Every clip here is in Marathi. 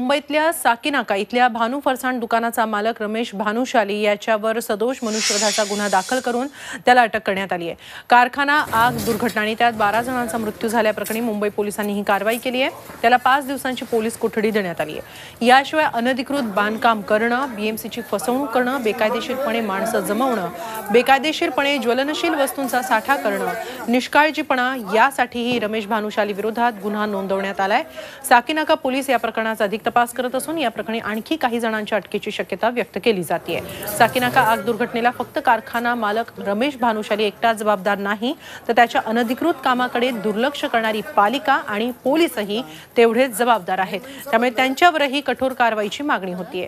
मुंबईतल्या साकीनाका इथल्या भानू फरसाण दुकानाचा मालक रमेश भानुशाली याच्यावर सदोष मनुष्यवधाचा गुन्हा दाखल करून त्याला अटक करण्यात आली आहे। कारखाना आग दुर्घटनेत त्यात 12 जणांचा मृत्यू झाल्याप्रकरणी मुंबई पोलिसांनी ही कारवाई केली आहे। त्याला 5 दिवसांची पोलीस कोठडी देण्यात आली आहे। याशिवाय अनधिकृत बांधकाम करणं, बीएमसीची फसवणूक करणं, बेकायदेशीरपणे माणसं जमवणं, बेकायदेशीरपणे ज्वलनशील वस्तूंचा साठा करणं, निष्काळजीपणा यासाठीही रमेश भानुशाली विरोधात गुन्हा नोंदवण्यात आलाय। साकीनाका पोलीस या प्रकरणाचा अधिक तपास करत असून या प्रकरणी आणखी काही जणांच्या अटकेची शक्यता व्यक्त केली जाते। साकीनाका आग दुर्घटनेला फक्त कारखाना मालक रमेश भानुशाली एकटा जबाबदार नाही, तर त्याच्या अनधिकृत कामाकडे दुर्लक्ष करणारी पालिका आणि पोलीसही तेवढेच जबाबदार आहेत। त्यामुळे त्यांच्यावरही कठोर कारवाईची मागणी होतीये।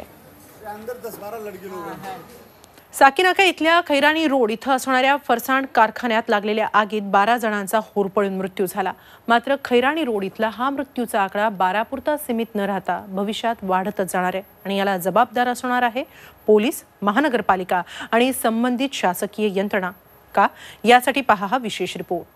साकीनाका इथल्या खैराणी रोड इथं असणाऱ्या फरसाण कारखान्यात लागलेल्या आगीत 12 जणांचा होरपळून मृत्यू झाला। मात्र खैराणी रोड इथला हा मृत्यूचा आकडा 12 पुरता सीमित न राहता भविष्यात वाढतच जाणार आहे आणि याला जबाबदार असणार आहे पोलीस, महानगरपालिका आणि संबंधित शासकीय यंत्रणा। का यासाठी पहा हा विशेष रिपोर्ट।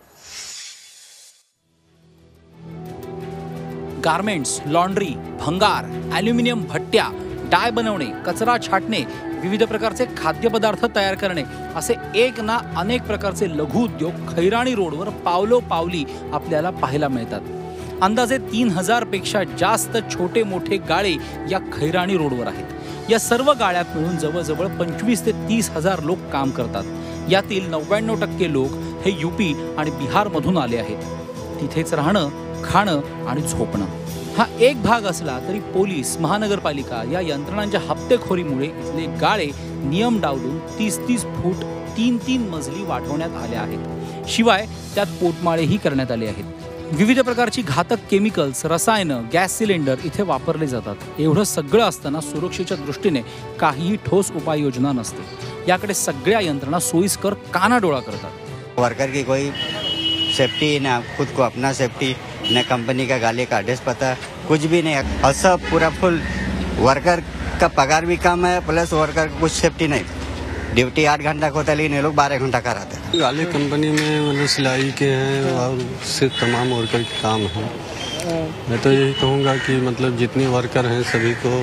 गारमेंट्स, लॉन्ड्री, भंगार, ॲल्युमिनियम भट्ट्या, डाय बनवणे, कचरा छाटणे, विविध प्रकारचे खाद्यपदार्थ तयार करणे असे एक ना अनेक प्रकारचे लघु उद्योग खैराणी रोडवर पावलोपावली आपल्याला पाहायला मिळतात। अंदाजे 3000 पेक्षा जास्त छोटे मोठे गाळे या खैराणी रोडवर आहेत। या सर्व गाळ्यात मिळून जवळजवळ 25 ते 30 हजार लोक काम करतात। यातील 99% लोक हे यूपी आणि बिहार मधून आले आहेत। तिथेच राहणं, खाणं आणि झोपणं हा एक भाग असला तरी पोलीस, महानगरपालिका या यंत्रणांच्या हप्तेखोरीमुळे इथले गाळे नियम डावलून 30-30 फूट 3-3 मजली वाढवण्यात आले आहेत। शिवाय त्यात पोटमाळेही करण्यात आले आहेत। विविध प्रकारची घातक केमिकल्स, रसायनं, गॅस सिलेंडर इथे वापरले जातात। एवढं सगळं असताना सुरक्षेच्या दृष्टीने काहीही ठोस उपाययोजना नसते। याकडे सगळ्या यंत्रणा सोयीस्कर कानाडोळा करतात। वर्कर की कोई सेफ्टी ना, खुद को अपना सेफ्टी न, कंपनी का गाले का एड्रेस पता कुछ भी नहीं। और सब पूरा फुल वर्कर का पगार भी कम है, प्लस वर्कर को कुछ सेफ्टी नहीं। ड्यूटी 8 घंटा का होता है लेकिन ये लोग 12 घंटा कराते हैं। गाले कंपनी में मतलब सिलाई के हैं और सिर्फ तमाम वर्कर के काम है। मैं तो यही कहूँगा कि मतलब जितने वर्कर हैं सभी को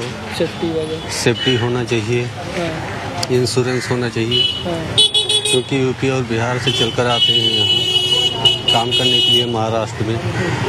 सेफ्टी होना चाहिए, इंश्योरेंस होना चाहिए, क्योंकि यूपी और बिहार से चलकर आते हैं यहाँ काम करने के लिए महाराष्ट्र में,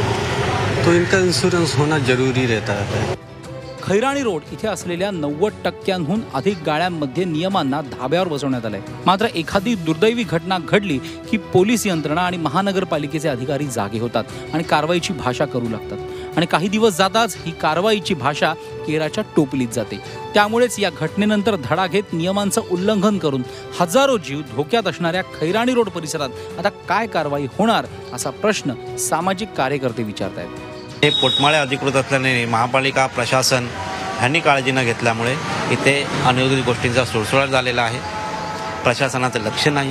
तो इनका इंश्योरेंस होना जरूरी रहता है। खैराणी रोड इथे असलेल्या 90%हून अधिक गाळ्यांमध्ये नियमांना धाब्यावर बसवण्यात आलंय। मात्र एखादी दुर्दैवी घटना घडली की पोलीस यंत्रणा आणि महानगरपालिकेचे अधिकारी जागे होतात आणि कारवाईची भाषा करू लागतात आणि काही दिवस जाताच ही कारवाईची भाषा केराच्या टोपलीत जाते। त्यामुळेच या घटनेनंतर धडा घेत नियमांचं उल्लंघन करून हजारो जीव धोक्यात असणाऱ्या खैराणी रोड परिसरात आता काय कारवाई होणार असा प्रश्न सामाजिक कार्यकर्ते विचारतायत। हे पोटमाळे अधिकृत असल्याने महापालिका प्रशासन यांनी काळजी न घेतल्यामुळे इथे अनधिकृत गोष्टींचा सुळसुळाट झालेला आहे। प्रशासनाचं लक्ष नाही,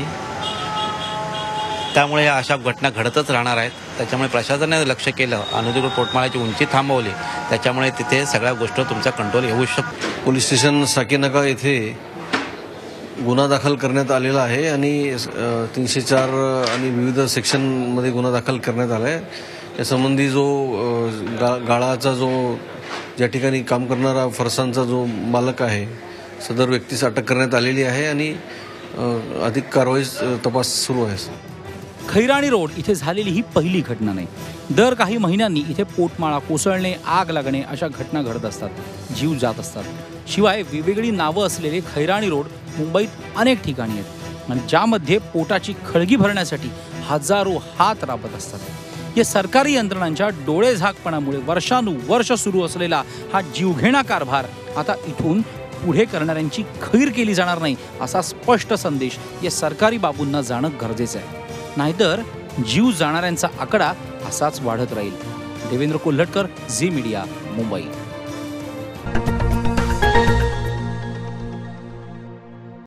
त्यामुळे या अशा घटना घडतच राहणार आहेत। त्याच्यामुळे प्रशासनाने लक्ष केलं, अनधिकृत पोटमाळ्याची उंची थांबवली, त्याच्यामुळे तिथे सगळ्या गोष्टी तुमचा कंट्रोल येऊ शकतो। पोलीस स्टेशन साकीनाका येथे गुन्हा दाखल करण्यात आलेला आहे आणि 304 आणि विविध सेक्शनमध्ये गुन्हा दाखल करण्यात आला आहे। यासंबंधी जो गाळाचा जो ज्या ठिकाणी काम करणारा फरसाणचा जो मालक आहे सदर व्यक्तीस अटक करण्यात आलेली आहे आणि अधिक कारवाई तपास सुरू आहे। खैराणी रोड इथे झालेली ही पहिली घटना नाही। दर काही महिन्यांनी इथे पोटमाळा कोसळणे, आग लागणे अशा घटना घडत असतात, जीव जात असतात। शिवाय वेगवेगळी नावं असलेले खैराणी रोड मुंबईत अनेक ठिकाणी आहेत आणि ज्यामध्ये पोटाची खळगी भरण्यासाठी हजारो हात राबत असतात। या सरकारी यंत्रणांच्या डोळेझाकपणामुळे वर्षानुवर्ष सुरू असलेला हा जीवघेणा कारभार आता इथून पुढे करणाऱ्यांची खैर केली जाणार नाही असा स्पष्ट संदेश या सरकारी बाबूंना जाणं गरजेचं आहे। नाहीतर जीव जाणाऱ्यांचा आकडा असाच वाढत राहील। देवेंद्र कोल्हटकर, झी मीडिया, मुंबई।